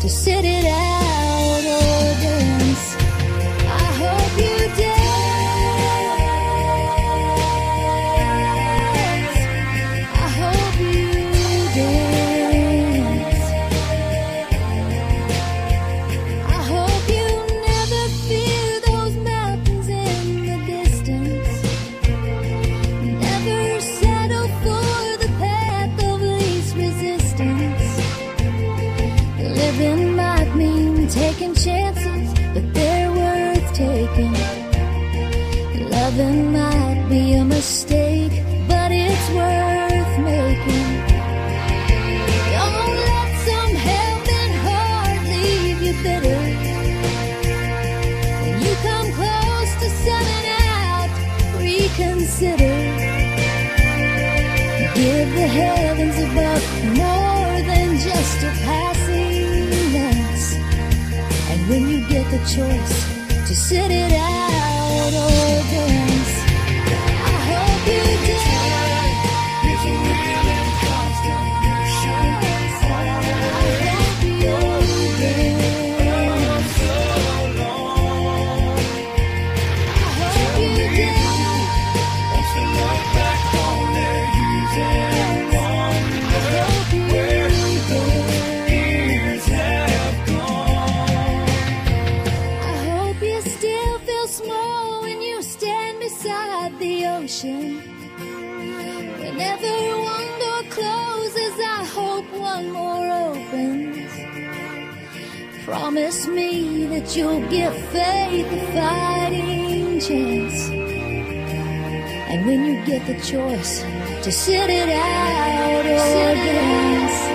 to sit it out or dance. I hope you dance. I hope you dance. I hope you never fear those mountains in the distance. Never settle for the path of least resistance. Living might mean taking chances, but they're worth taking. Loving might be a mistake, but it's worth making. Don't let some helping heart leave you bitter. When you come close to selling out, reconsider. Give the heavens above more than just a passing glance. And when you get the choice to sit it out or dance, I hope you dance. It's a real and constant mission. I hope you dance. I hope you dance. Wants to look back on their years and wonder where those years have gone. I hope you still feel small when you stand beside the ocean. Whenever one door closes, I hope one more opens. Promise me that you'll give faith a fighting chance. And when you get the choice to sit it out or dance,